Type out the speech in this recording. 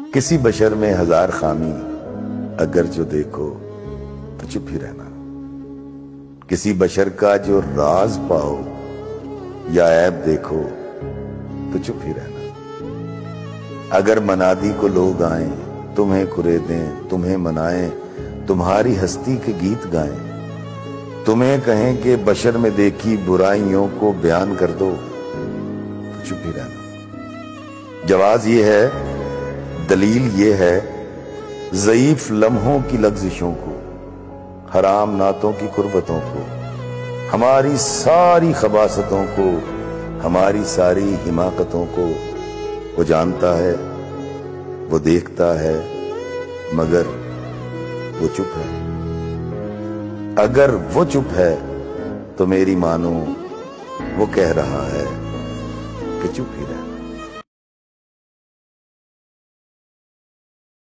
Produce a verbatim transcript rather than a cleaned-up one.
کسی بشر میں ہزار خامی اگر جو دیکھو تو چپ ہی رہنا، کسی بشر کا جو راز پاؤ یا عیب دیکھو تو چپ ہی رہنا۔ اگر منادی کو لوگ آئیں، تمہیں قریدیں، تمہیں منائیں، تمہاری ہستی کے گیت گائیں، تمہیں کہیں کہ بشر میں دیکھی برائیوں کو بیان کر دو تو چپ ہی رہنا۔ جواز یہ ہے، دلیل یہ ہے، ضعیف لمحوں کی لغزشوں کو، حرام نعتوں کی قربتوں کو، ہماری ساری خباثتوں کو، ہماری ساری حماقتوں کو وہ جانتا ہے، وہ دیکھتا ہے، مگر وہ چپ ہے۔ اگر وہ چپ ہے تو میری مانو وہ کہہ رہا ہے کہ چپ ہی رہنا۔